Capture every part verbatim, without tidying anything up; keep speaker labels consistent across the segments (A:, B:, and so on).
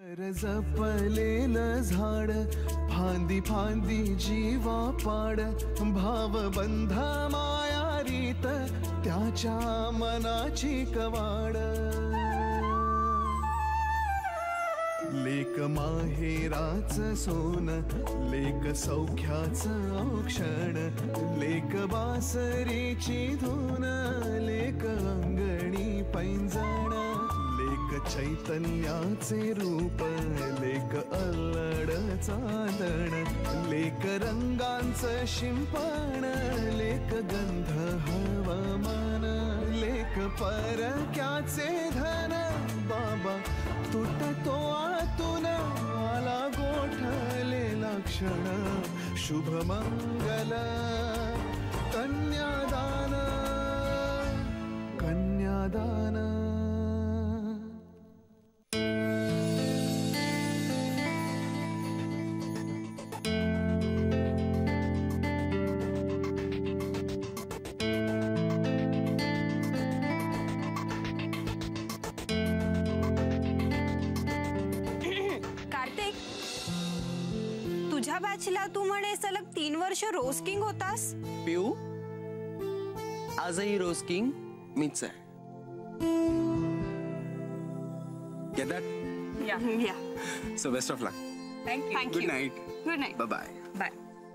A: जपलेलं झाड फांदी फांदी जीवा पाड भावबंध माया रीत त्याच्या मनाची कवाड लेक माहेराच सोन लेक सौख्याचं औक्षण लेक बासरीची धून लेक अंगणी पैंजण लेक चैतन्याचे रूप लेक अल्लड चांदण लेक रंगांचं शिंपण लेक गंध हवामान लेक परक्याचे धन बाबा तुटतो आतून आला गोठलेला क्षण शुभमंगल कन्यादान कन्यादान.
B: तुझ्या बॅचला तू म्हणे सलग तीन वर्ष रोज किंग होतास.
C: पिऊ आजही रोज किंग मीच आहे. Get that?
B: Yeah. Yeah.
C: So best of luck.
B: Thank you. Thank
C: Good
B: you.
C: night.
B: Good night.
C: Bye bye.
B: Bye.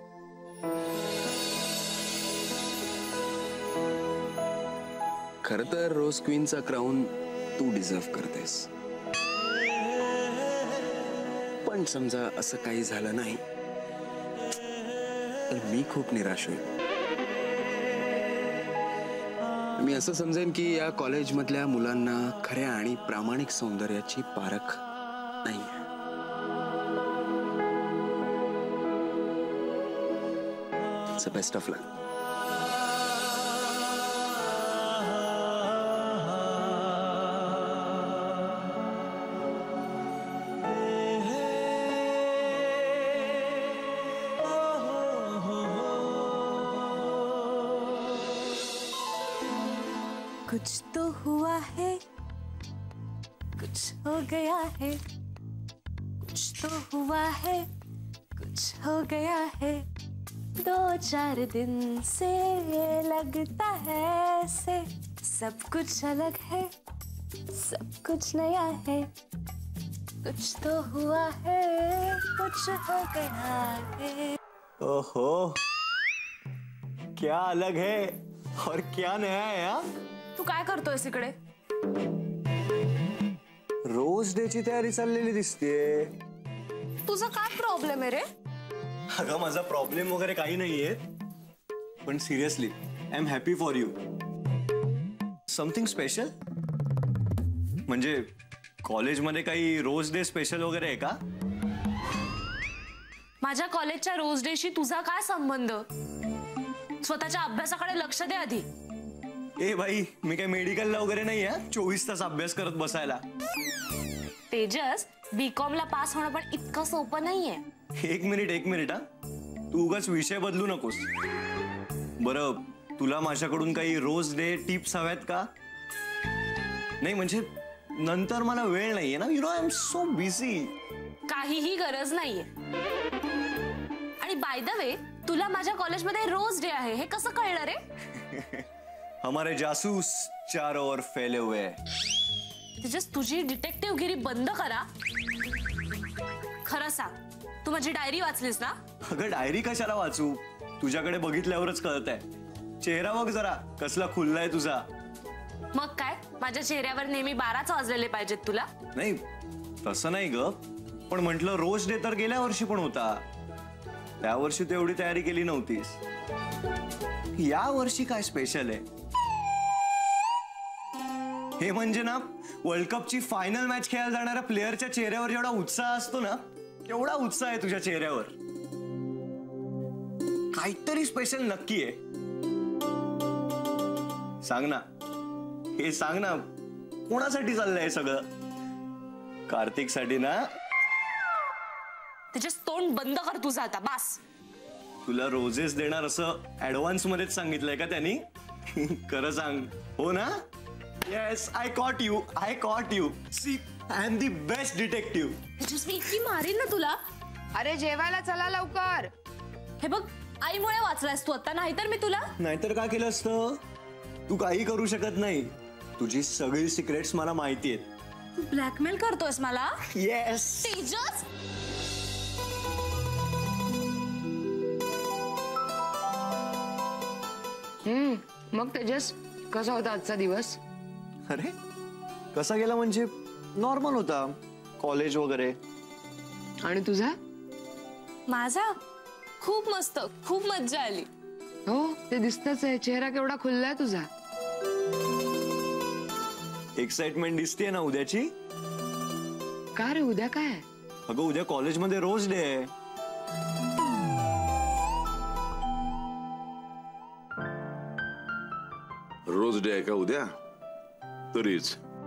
C: खरं तर रोज क्वीनचा क्राऊन तू डिझर्व करतेस. पण समजा असं काही झालं नाही तर मी खूप निराश होईल. मी असं समजेन की या कॉलेजमधल्या मुलांना खऱ्या आणि प्रामाणिक सौंदर्याची पारख नाही. So best of luck.
D: कुछ तो हुआ है कुछ हो गया है कुछ तो हुआ है कुछ हो गया है दो चार दिन से लगता है ऐसे सब कुछ अलग है सब कुछ नया है कुछ तो हुआ है कुछ हो गया है.
E: ओहो क्या अलग है और क्या नया है. यार
D: तू काय करतोयस इकडे.
E: रोज डे ची तयारी चाललेली दिसतेय.
D: तुझा काय प्रॉब्लेम आहे रे.
E: अगं माझा प्रॉब्लेम वगैरे काही नाहीये पण seriously I am happy for you. Something special म्हणजे कॉलेजमध्ये काही रोज डे स्पेशल वगैरे आहे का.
D: माझ्या कॉलेजच्या रोज डे शी तुझा काय संबंध. स्वतःच्या अभ्यासाकडे लक्ष दे आधी.
E: ए भाई मी काय मेडिकलला वगैरे नाही आहे चोवीस तास अभ्यास करत बसायला.
D: तेजस बीकॉम ला पास होणं पण इतकं सोपं नाहीये.
E: एक मिनिट एक मिनिट हा तू उगाच विषय बदलू नकोस. बरं तुला माझ्याकडून काही रोज डे टिप्स हव्यात का. नाही म्हणजे नंतर मला वेळ नाहीये ना. You know I am so busy.
D: काहीही गरज नाहीये. आणि बाय द वे तुला माझ्या कॉलेजमध्ये रोज डे आहे हे कसं कळलं रे.
E: हमारे जासूस चारों ओर फैले हुए हैं.
D: तेजस तुझी डिटेक्टिव्ह गिरी बंद करा. खरं सांग तू माझी डायरी वाचलीस ना.
E: अगं डायरी कशाला वाचू तुझ्याकडे बघितल्यावरच कळतंय. चेहरा बघ जरा कसला खुललाय तुझा.
D: मग काय माझ्या चेहऱ्यावर नेहमी बाराच वाजलेले पाहिजेत तुला.
E: नाही तसं नाही ग पण म्हटलं रोज डे तर गेल्या वर्षी पण होता. त्या वर्षी तू एवढी तयारी केली नव्हतीस. या वर्षी काय स्पेशल आहे. हे म्हणजे ना वर्ल्ड कपची फायनल मॅच खेळायला जाणाऱ्या प्लेयरच्या चेहऱ्यावर जेवढा उत्साह असतो ना केवढा उत्साह आहे तुझ्या चेहऱ्यावर. काहीतरी स्पेशल नक्की आहे. सांग ना हे सांग ना कोणासाठी चाललंय सगळं. कार्तिक साठी ना.
D: तेजस तोंड बंद कर तुझं आता बास.
E: तुला रोजेस देणार असं ऍडव्हान्स मध्येच सांगितलंय का त्यांनी. खरं सांग हो ना. Yes I caught you I caught you. See I am the best detective.
D: Tejas मी इतकी मारेन ना तुला.
F: अरे जेवायला चला लवकर.
D: हे बघ आईमुळे वाचलायस तू आता, नाहीतर मी तुला.
E: नाहीतर का केलं असतं? तू काही करू शकत नाही. तुझी सगळी सिक्रेट्स मला माहिती आहेत.
D: तू ब्लॅकमेल करतोयस मला.
E: येस.
D: तेजस
F: हम्म मग तेजस कसा होता आजचा दिवस?
E: अरे कसा गेला म्हणजे नॉर्मल होता. कॉलेज वगैरे.
F: आणि तुझा?
D: माझा खूप मस्त, खूप मज्जा आली.
F: हो ते दिसतच आहे. चेहरा केवढा खुललाय तुझा.
E: एक्साइटमेंट दिसतेय ना उद्याची.
F: का रे उद्या काय?
E: अगं उद्या कॉलेजमध्ये रोज डे आहे.
G: रोज डे आहे का उद्या? तरीच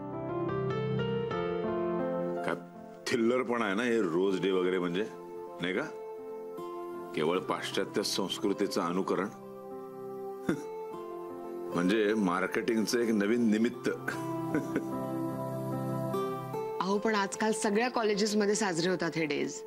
G: काय थिल्लर पण आहे ना हे रोज डे वगैरे, म्हणजे नाही का? केवळ पाश्चात्य संस्कृतीचं अनुकरण. म्हणजे मार्केटिंगचं एक नवीन निमित्त.
F: अहो पण आजकाल सगळ्या कॉलेजेसमध्ये साजरे होतात हे डेज.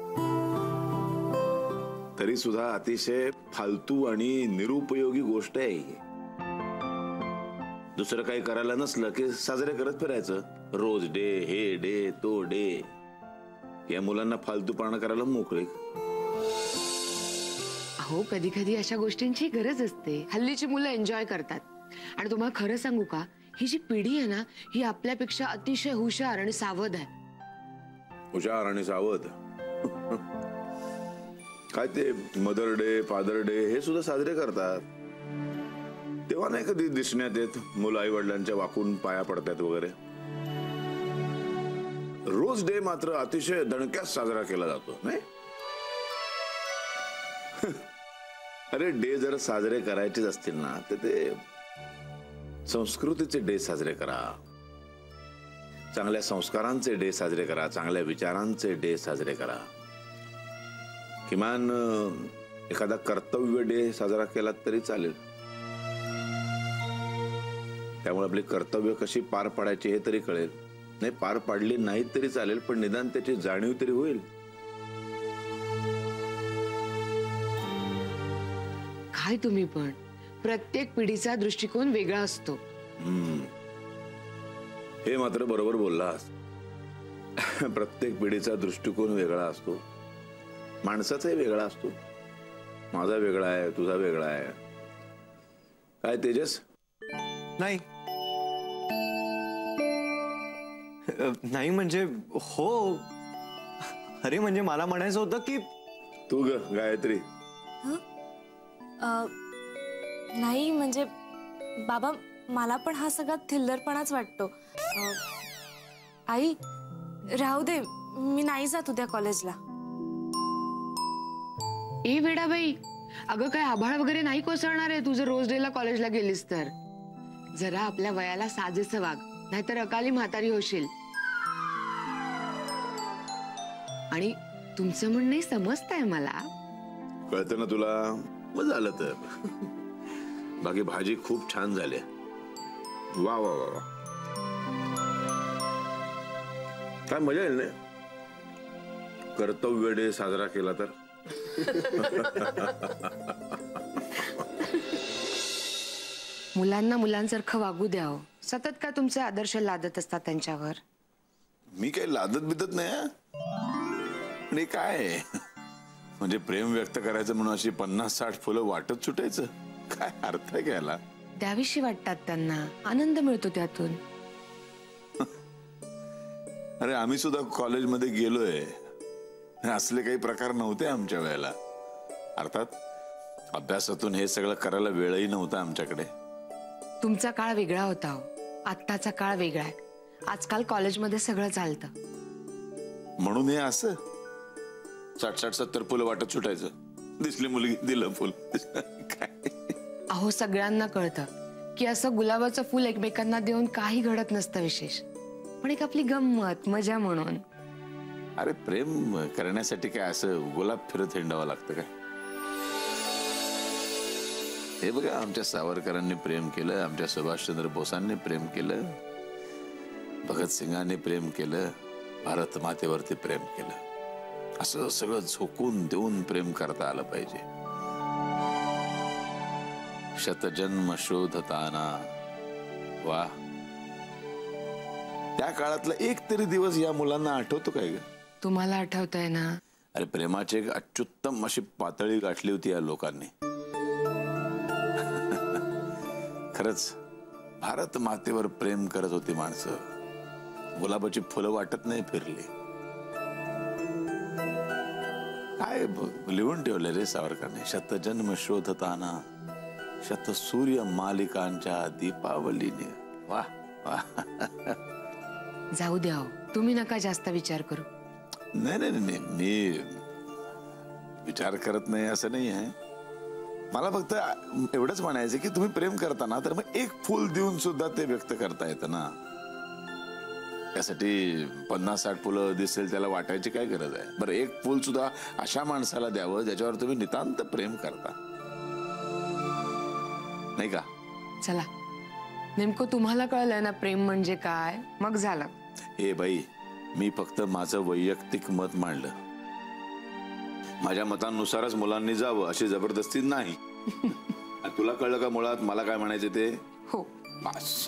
G: तरी सुद्धा अतिशय फालतू आणि निरुपयोगी गोष्ट आहे ही. दुसरं काही करायला नसलं की साजरे करत फिरायचं. रोज डे, हे डे, तो डे. या मुलांना फालतूपणा करायला मोकळे.
F: अहो कधी कधी अशा गोष्टींची गरज असते. हल्लीची मुलं एन्जॉय करतात. आणि तुम्हाला खरं सांगू का, ही जी पिढी आहे ना ही आपल्यापेक्षा अतिशय हुशार आणि सावध आहे.
G: हुशार आणि सावध. काय ते मदर डे, फादर डे हे सुद्धा साजरे करतात. तेव्हा नाही कधी दिसण्यात येत मुलं आई वडिलांच्या वाकून पाया पडतात वगैरे. रोज डे मात्र अतिशय दणक्यात साजरा केला जातो नाही. अरे डे जर साजरे करायचेच असतील ना तर ते संस्कृतीचे डे साजरे करा. चांगल्या संस्कारांचे डे साजरे करा. चांगल्या विचारांचे डे साजरे करा. किमान एखादा कर्तव्य डे साजरा केला तरी चालेल. त्यामुळे आपली कर्तव्य कशी पार पाडायची हे तरी कळेल. नाही पार पाडली नाही तरी चालेल, पण निदान त्याची जाणीव तरी होईल.
F: काय तुम्ही पण, प्रत्येक पिढीचा दृष्टिकोन वेगळा असतो.
G: हे मात्र बरोबर बोललास. प्रत्येक पिढीचा दृष्टिकोन वेगळा असतो. माणसाचाही वेगळा असतो. माझा वेगळा आहे, तुझा वेगळा आहे. काय तेजस?
E: नाही नाही म्हणजे हो. अरे म्हणजे मला म्हणायचं होतं की
G: तू ग गायत्री.
D: नाही म्हणजे बाबा मला पण हा सगळा थिल्लरपणाच वाटतो. आई राहू दे, मी नाही जात उद्या कॉलेजला.
F: ए वेडाबाई, अगं काय आभाळ वगैरे नाही कोसळणार आहे तू जर रोज डेला कॉलेजला गेलीस तर. जरा आपल्या वयाला साजेसं वाग, नाहीतर अकाली म्हातारी होशील. आणि तुमचं म्हणणं समजतंय मला.
G: कळतं ना तुला. मग झालं तर. बाकी भाजी खूप छान झाली. वा वा वा. काय मजा येईल ना कर्तव्य डे साजरा केला तर.
F: मुलांना मुलांसारखं वागू द्यावं. सतत काय तुमचे आदर्श लादत असतात त्यांच्यावर.
G: मी काही लादत बिदत नाही. आणि काय म्हणजे प्रेम व्यक्त करायचं म्हणून अशी पन्नास साठ फुलं वाटत सुटायचं. काय अर्थ आहे घ्यायला.
F: द्याविषयी वाटतात त्यांना, आनंद मिळतो त्यातून.
G: अरे आम्ही सुद्धा कॉलेजमध्ये गेलोय. असले काही प्रकार नव्हते आमच्या वेळेला. अर्थात अभ्यासातून हे सगळं करायला वेळही नव्हता आमच्याकडे.
F: तुमचा काळ वेगळा होता हो. आत्ताचा काळ वेगळा आहे. आजकाल कॉलेजमध्ये सगळं चालतं.
G: म्हणून हे असं साठ साठ सत्तर फुलं वाटत सुटायचं. दिसली मुलगी दिलं फुल. काय
F: अहो सगळ्यांना कळतं की असं गुलाबाचं फुल एकमेकांना देऊन काही घडत नसतं विशेष, पण एक आपली गंमत मजा म्हणून.
G: अरे प्रेम करण्यासाठी काय असं गुलाब फिरत हिंडावं लागतं काय? हे बघा आमच्या सावरकरांनी प्रेम केलं, आमच्या सुभाषचंद्र बोसांनी प्रेम केलं. भगतसिंगांनी प्रेम केलं, भारत मातेवरती प्रेम केलं, असं सगळं झोकून देऊन प्रेम करता आलं पाहिजे. शतजन्म शोधताना. वा, त्या काळातला एक तरी दिवस या मुलांना आठवतो काय ग?
F: तुम्हाला आठवतंय ना?
G: अरे प्रेमाची एक अत्युत्तम अशी पातळी गाठली होती या लोकांनी. खरंच भारत मातेवर प्रेम करत होती माणसं. गुलाबाची फुलं वाटत नाही फिरली. काय लिहून ठेवलं रे सावरकरने? शतजन्म शोधताना शत सूर्य मालिकांच्या दीपावलीने. वा वा.
F: जाऊ द्या हो, तुम्ही नका जास्त विचार करू.
G: नाही नाही नाही, मी विचार करत नाही असं नाही आहे. मला फक्त एवढंच म्हणायचं की तुम्ही प्रेम करताना तर मग एक फूल देऊन सुद्धा ते व्यक्त करता येतं ना. त्यासाठी पन्नास साठ फुलं दिसेल त्याला वाटायची काय गरज आहे? बरं, एक फूल सुद्धा अशा माणसाला द्यावं ज्याच्यावर तुम्ही नितांत प्रेम करता, नाही का?
F: चला, नेमकं तुम्हाला कळलंय ना प्रेम म्हणजे काय? मग झालं.
G: हे बाई, मी फक्त माझं वैयक्तिक मत मांडलं. माझ्या मतानुसारच मुलांनी जावं अशी जबरदस्ती नाही. तुला कळलं का मुळात मला काय म्हणायचे ते?
F: हो,
G: बस.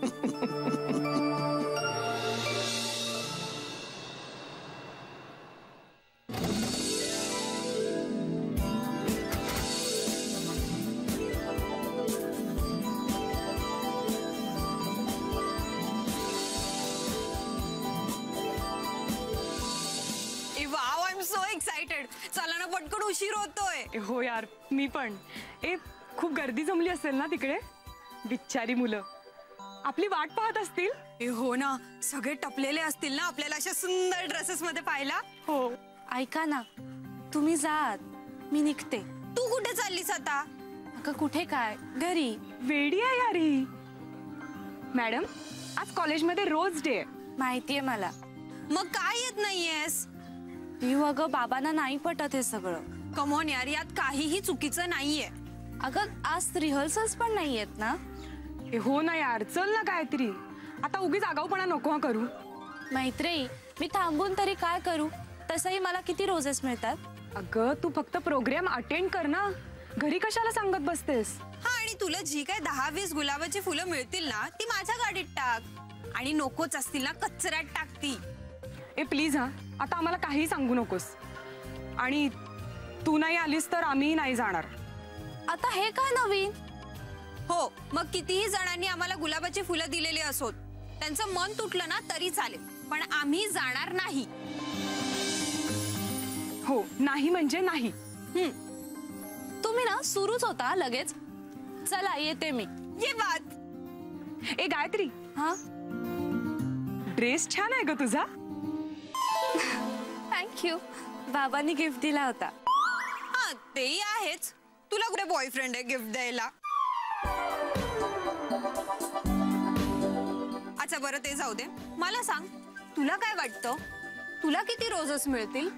B: चला ना पटकन, उशीर होतोय.
H: हो यार, मी पण. ए, खूप गर्दी जमली असेल ना तिकडे? बिचारी मुलं आपली वाट पाहत असतील.
B: ए हो ना, सगळे टपलेले असतील ना आपल्याला अशा सुंदर ड्रेसेस मध्ये पाहायला.
H: हो.
D: ऐका ना, तुम्ही जात, मी निघते.
B: तू कुठे चाललीस आता?
D: अगं कुठे काय, घरी.
H: वेडी आहे यार ही. मॅडम, आज कॉलेजमध्ये रोज डे आहे.
D: माहितीये मला.
B: मग काय येत नाहीयेस?
D: पिऊ, अगं बाबांना नाही पटत हे सगळं.
B: कमॉन यार, यात काहीही चुकीचं नाहीये.
D: अगं आज रिहर्सल्स पण नाहीयेत ना.
H: ए हो ना यार, चल ना काहीतरी. आता उगीच आगाऊपणा नको हा करू.
D: मैत्री, मी थांबून तरी काय करू? तसंही मला किती रोजेस मिळतात.
H: अगं तू फक्त प्रोग्राम अटेंड कर ना, घरी कशाला सांगत बसतेस?
B: हा, आणि तुला जी काय दहा वीस गुलाबाची फुलं मिळतील ना ती माझ्या गाडीत टाक, आणि नकोच असतील ना कचऱ्यात टाकती.
H: ए प्लीज हा, आता आम्हाला काही सांगू नकोस. आणि तू नाही आलीस तर आम्ही नाही जाणार.
D: आता हे काय नवीन?
B: हो, मग कितीही जणांनी आम्हाला गुलाबाची फुलं दिलेली असोत, त्यांचं मन तुटलं ना तरी चालेल, पण आम्ही जाणार नाही.
H: हो, नाही म्हणजे नाही.
D: हम्म, तुम्ही ना सुरूच होता लगेच. चला येते मी.
B: ये बात.
H: ए गायत्री,
D: हा,
H: ड्रेस छान आहे ग तुझा.
D: थँक्यू. बाबांनी गिफ्ट दिला होता.
B: हा, तेही आहेच. तुला कुठे बॉयफ्रेंड आहे गिफ्ट द्यायला? अच्छा बरं, ते जाऊ दे. मला सांग, तुला काय वाटतं, तुला किती रोजेस मिळतील?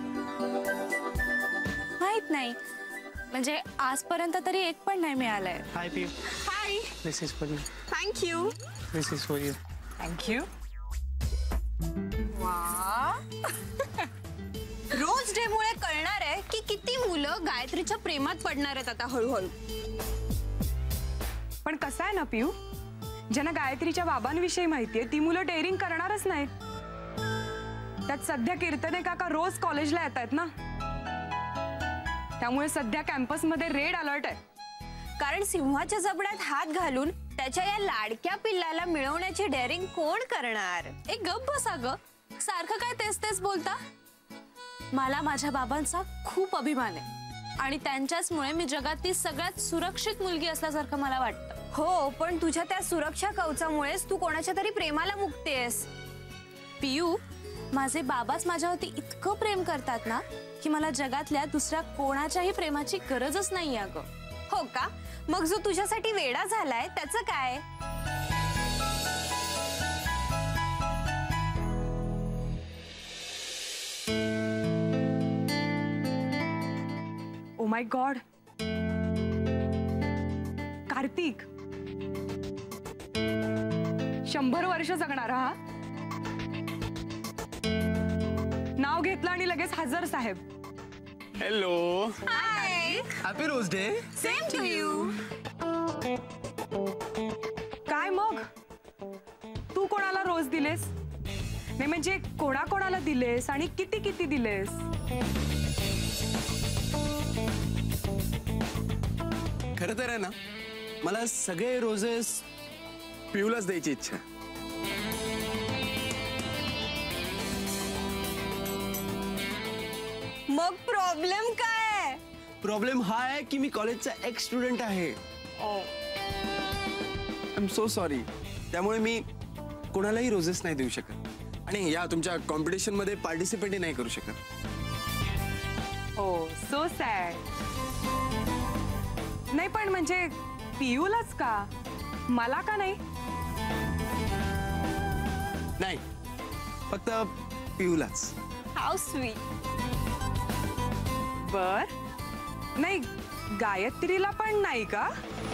D: माहित नाही, म्हणजे आजपर्यंत तरी एक पण नाही मिळालंय.
I: Hi, Pio.
B: Hi.
I: This is for you.
B: Thank you.
I: This is for you.
H: Thank you.
B: वा. रोज डे मुळे कळणार आहे की किती मुलं गायत्रीच्या प्रेमात पडणार आहेत आता हळूहळू.
H: पण कसं आहे ना पिऊ, ज्यांना गायत्रीच्या बाबांविषयी माहितीये ती मुलं डेअरिंग करणारच नाहीत. त्यात सध्या कीर्तने काका रोज कॉलेजला येत आहेत ना, त्यामुळे सध्या कॅम्पसमध्ये रेड अलर्ट आहे.
B: कारण सिंहाच्या जबड्यात हात घालून त्याच्या या लाडक्या पिल्लाला मिळवण्याची डेअरिंग कोण करणार?
D: एक गप्प बसा ग, सारखं काय तेच तेच बोलता. मला माझ्या बाबांचा खूप अभिमान आहे, आणि त्यांच्याचमुळे मी जगातली सगळ्यात सुरक्षित मुलगी असल्यासारखं मला वाटतं.
B: हो, पण तुझ्या त्या सुरक्षा कवचामुळेच तू कोणाच्या तरी प्रेमाला मुकतेस.
D: पियू, माझे बाबाच माझ्यावरती इतकं प्रेम करतात ना की मला जगातल्या दुसऱ्या कोणाच्याही प्रेमाची गरजच नाही आहे ग.
B: हो का? मग जो तुझ्यासाठी वेडा झालाय त्याचं काय?
H: ओ माय गॉड, कार्तिक शंभर वर्ष जगणार हा. नाव घेतलं आणि लगेच हजर साहेब.
C: Hello,
B: hi,
C: happy rose day.
B: Same to you.
H: काय मग तू कोणाला रोज दिलेस? नाही म्हणजे कोणा कोणाला दिलेस आणि किती किती दिलेस?
C: खरं तर आहे ना, मला सगळे रोजेस पिऊलाच द्यायची इच्छा.
B: मग प्रॉब्लेम काय आहे?
C: प्रॉब्लेम हा आहे की मी कॉलेजचा एक्स स्टुडंट आहे. I am so sorry. त्यामुळे मी कोणालाही रोजेस नाही देऊ शकत आणि या तुमच्या कॉम्पिटिशन मध्ये पार्टिसिपेट नाही करू शकत.
H: Oh so sad. नाही पण म्हणजे पियूलाच का, मला का नाही?
C: नाही, फक्त पिऊलाच.
B: How sweet.
H: बर, नाही गायत्रीला पण नाही का?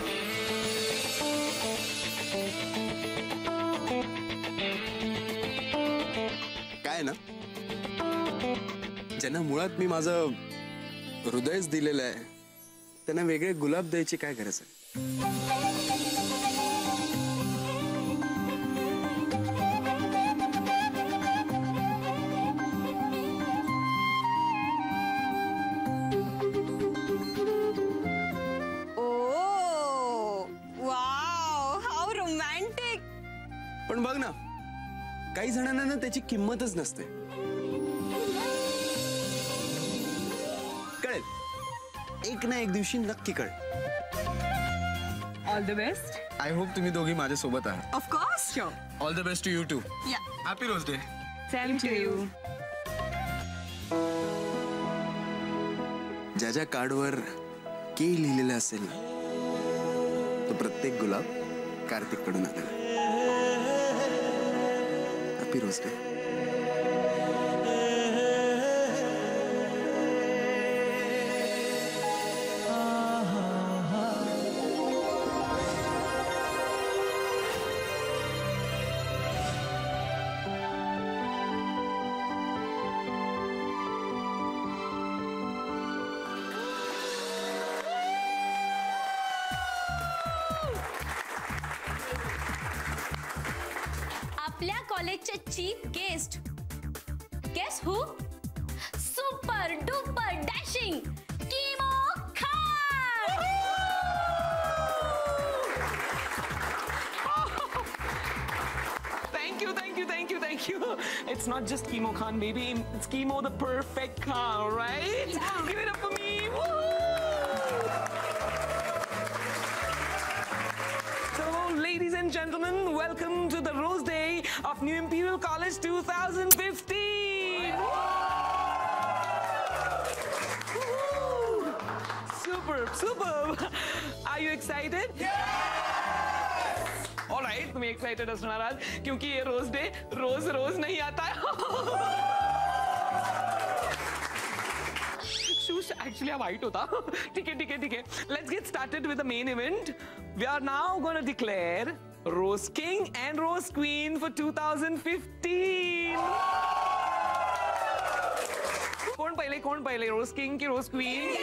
C: काय ना, ज्यांना मुळात मी माझं हृदयच दिलेलं आहे त्यांना वेगळे गुलाब द्यायची काय गरज आहे? पण बघ ना, काही जणांना ना त्याची किंमतच नसते. कळेल, एक ना एक दिवशी नक्की कळेल.
H: All the best.
C: I hope तुम्ही दोघी माझ्या सोबत आहात.
B: Of course.
H: Sure.
C: All the best to you too.
B: या.
C: Happy rose day.
H: Same to you.
C: ज्या ज्या कार्डवर के लिहिलेलं असेल तो प्रत्येक गुलाब कार्तिक कडून आलेला. Happy rose day.
D: आपल्या कॉलेजचे chief guest, guess who? Super duper dashing Kimo Khan.
I: Thank you, thank you, thank you, thank you. It's not just Chemo Khan, baby. It's Chemo the perfect Khan, right? Yeah. Give it up for me. Woo! So, ladies and gentlemen, welcome to the Rose Day of New Imperial College twenty fifteen. Woo! Superb, superb. Are you excited? All right, तुम excited असणार आज क्योंकि ये rose day रोज रोज नहीं आता है. शूश actually हा white होता. ठीक है ठीक है ठीक है. Let's get started with the main event. We are now going to declare Rose King and Rose Queen for twenty fifteen. कौन पहले कौन पहले Rose King की Rose Queen?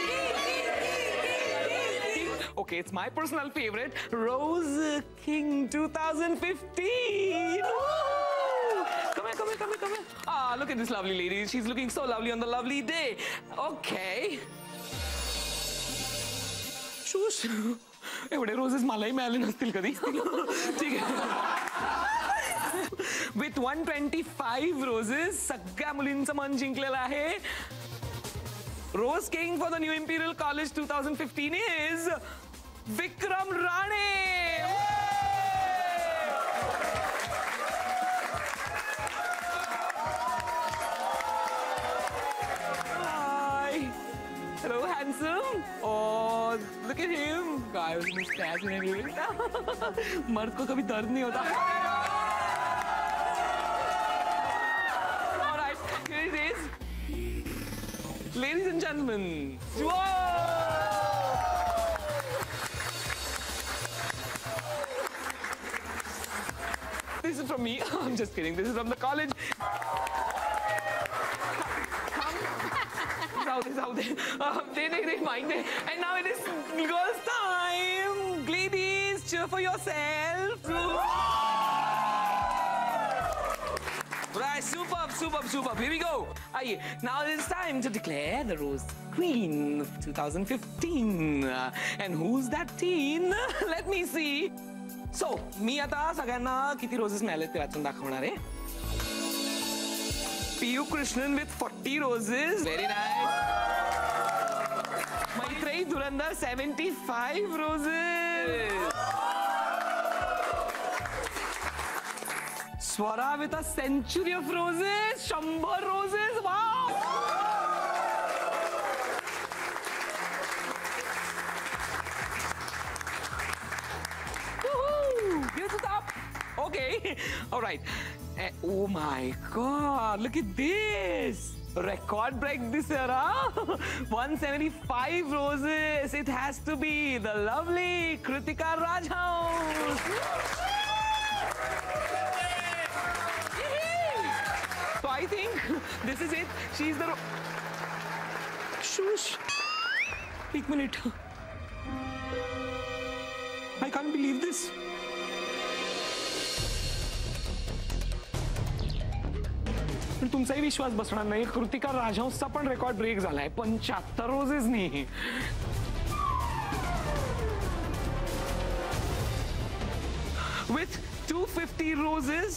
I: Okay, it's my personal favorite, Rose King twenty fifteen. Woo! Come here, come here, come here, come here. Ah, look at this lovely lady. She's looking so lovely on the lovely day. Okay. Shush. एवढे roses मलाही मिळाले नसतील कधी. ठीक आहे. With one hundred twenty-five roses, सगळ्या मुलींचं मन जिंकलेलं आहे. Rose King for the New Imperial College twenty fifteen is Vikram Rane. Hi. Hello, handsome. Oh, look at him. Guy with mustache and everything. मर्द को कभी दर्द नहीं होता. All right, here it is. Ladies and gentlemen, whoa! This is from me. I'm just kidding. This is from the college. राहू दे. Uh, they, they, they mind it. And now it is girls' time. Ladies, cheer for yourself. Right, superb, superb, superb. Here we go. Aye, now it is time to declare the Rose Queen of twenty fifteen. Uh, and who's that teen? Let me see. So, मी आता सगळ्यांना किती roses मिळाले ते वाचून दाखवणार आहे. Piyu Krishnan with forty roses. Very nice. Maitreyi Dhurandhar, seventy-five roses. Swara with a century of roses. Shambhar roses. Wow. Woohoo. Here's the top. Okay. All right. Uh, oh my God. Look at this. Record break this era. one hundred seventy-five roses. It has to be the lovely Kritika Rajhaus. So I think this is it. She's the... Shush. One minute. I can't believe this. पण तुमचाही विश्वास बसणार नाही. कृतिका राजहंसचा पण record break झालाय पंच्याहत्तर रोजेसनी. With two hundred fifty roses,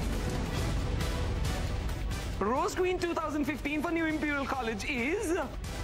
I: Rose Queen twenty fifteen for New Imperial College is